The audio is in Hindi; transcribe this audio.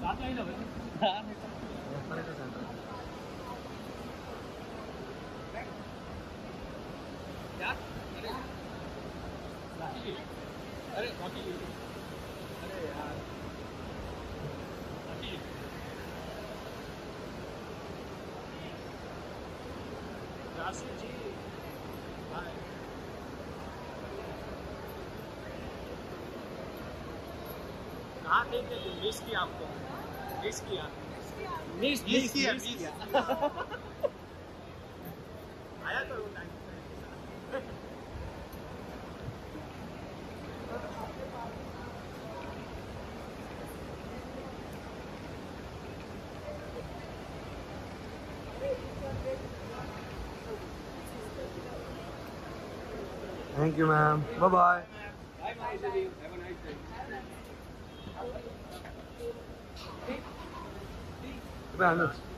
अरे अरे यार राशि जी कहाँ थे कि मिस किया आपको? मिस किया आया करो टाइम पे। Thank you, ma'am. Bye bye. Bye bye, Judy. Have a nice day. Bye, Anuj.